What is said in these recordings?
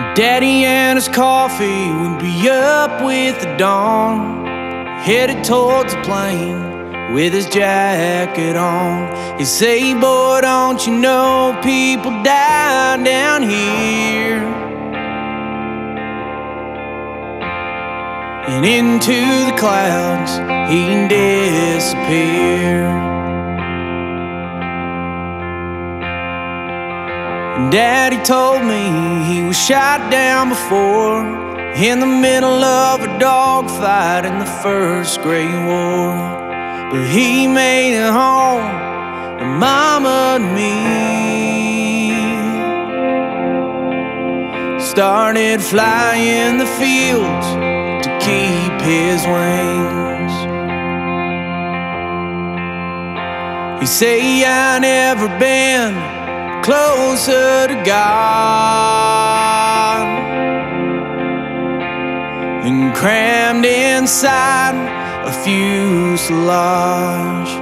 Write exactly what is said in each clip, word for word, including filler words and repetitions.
Daddy and his coffee would be up with the dawn, headed towards the plane with his jacket on. He'd say, boy, don't you know people die down here? And into the clouds he'd disappear. Daddy told me he was shot down before, in the middle of a dogfight in the first Great War. But he made it home to Mama and me. Started flying the fields to keep his wings. He say, I never been closer to God than crammed inside a fuselage.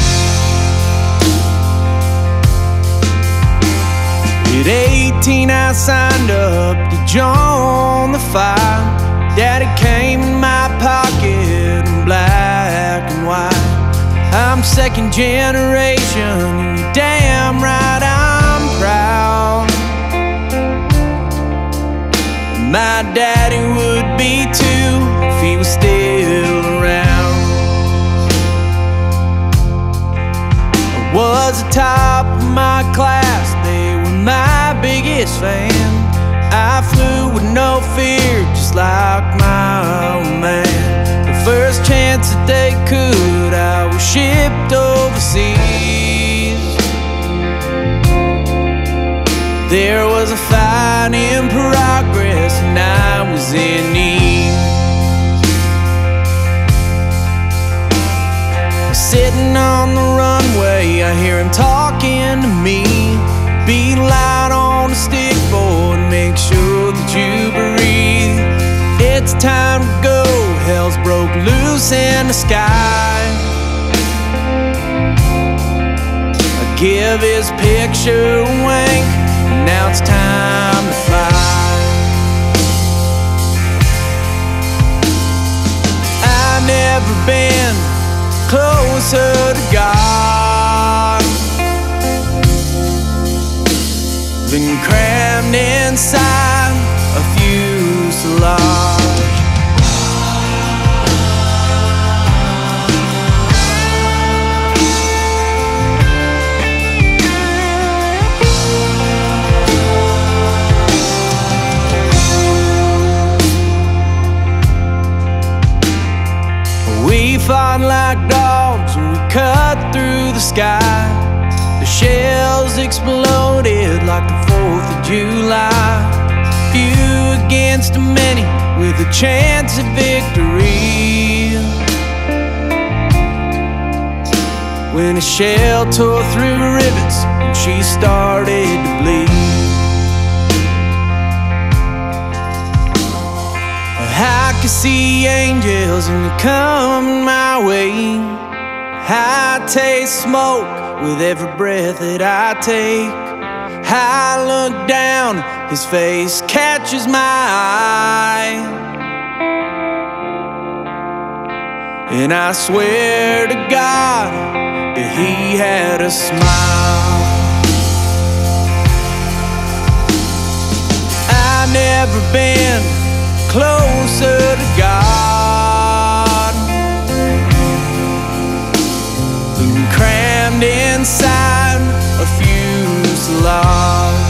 At eighteen I signed up to join the fight. Daddy came in my pocket in black and white. I'm second generation, and you're damn right I'm proud. My daddy would be too if he was still around. I was the top of my class, they were my biggest fan. I flew with no fear, just like my old man. The first chance that they could, I was shipped overseas. There was a fight in progress and I was in need. Sitting on the runway, I hear him talking to me. Be light on the stick, boy, and make sure that you breathe. It's time to go, hell's broke loose in the sky. I give his picture a wink, now it's time to fly. I've never been closer to God than crammed inside a fuselage. We fought like dogs and we cut through the sky. The shells exploded like the fourth of July. Few against many with a chance of victory. When a shell tore through rivets and she started to bleed. I could see angels and they're coming my way. I taste smoke with every breath that I take. I look down, his face catches my eye, and I swear to God that he had a smile. I've never been closer to God than crammed inside a fuselage.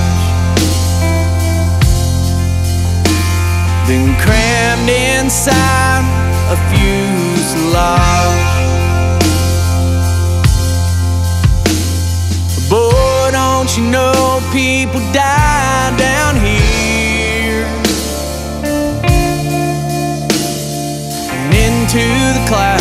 Than crammed inside a fuselage. Boy, don't you know people die down here? Into the clouds